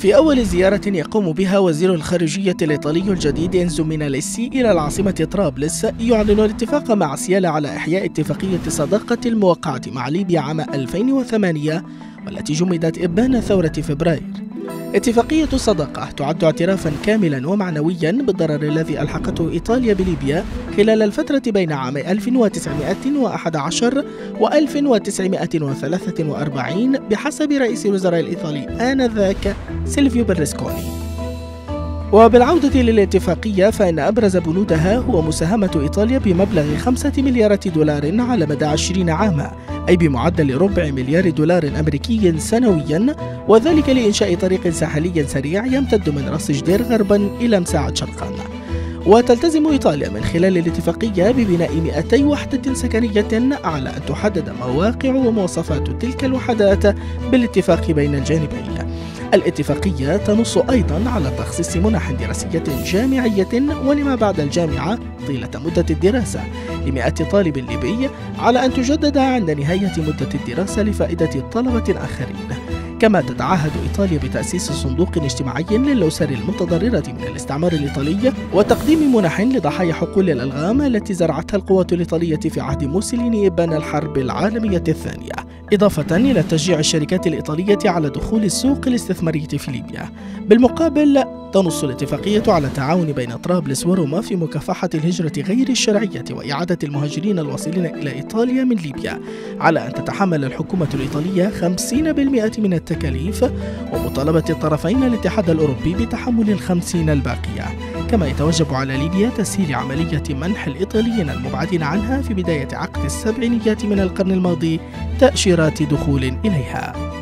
في أول زيارة يقوم بها وزير الخارجية الإيطالي الجديد إنزو ميناليسي إلى العاصمة طرابلس، يعلن الاتفاق مع سيالا على إحياء اتفاقية صداقة الموقعة مع ليبيا عام 2008 والتي جمدت إبان ثورة فبراير. اتفاقية الصداقة تعد اعترافا كاملا ومعنويا بالضرر الذي ألحقته إيطاليا بليبيا خلال الفترة بين عام 1911 و 1943 بحسب رئيس الوزراء الإيطالي آنذاك سيلفيو بيرلسكوني. وبالعودة للاتفاقية فإن أبرز بنودها هو مساهمة إيطاليا بمبلغ 5 مليارات دولار على مدى 20 عاما، أي بمعدل 4 مليار دولار أمريكي سنويا، وذلك لإنشاء طريق ساحلي سريع يمتد من راس جدير غربا إلى مساعد شرقا. وتلتزم إيطاليا من خلال الاتفاقية ببناء 200 وحدة سكنية على أن تحدد مواقع ومواصفات تلك الوحدات بالاتفاق بين الجانبين. الاتفاقية تنص أيضا على تخصيص منح دراسية جامعية ولما بعد الجامعة طيلة مدة الدراسة ل100 طالب ليبي، على أن تجدد عند نهاية مدة الدراسة لفائدة طلبة آخرين. كما تتعهد إيطاليا بتأسيس صندوق اجتماعي للأسر المتضررة من الاستعمار الإيطالي وتقديم منح لضحايا حقول الألغام التي زرعتها القوات الإيطالية في عهد موسوليني إبان الحرب العالمية الثانية، إضافة إلى تشجيع الشركات الإيطالية على دخول السوق الاستثمارية في ليبيا. بالمقابل تنص الاتفاقية على التعاون بين طرابلس وروما في مكافحة الهجرة غير الشرعية وإعادة المهاجرين الواصلين إلى إيطاليا من ليبيا، على أن تتحمل الحكومة الإيطالية 50% من التكاليف، ومطالبة الطرفين الاتحاد الأوروبي بتحمل 50% الباقية. كما يتوجب على ليبيا تسهيل عملية منح الإيطاليين المبعدين عنها في بداية عقد السبعينيات من القرن الماضي تأشيرات دخول إليها.